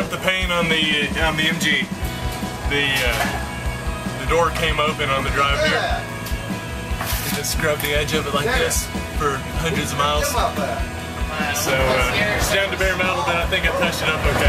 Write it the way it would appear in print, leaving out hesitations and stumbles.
off the paint on the MG. The door came open on the drive here. We just scrubbed the edge of it like this for hundreds of miles. So it's down to bare metal, but I think I touched it up okay.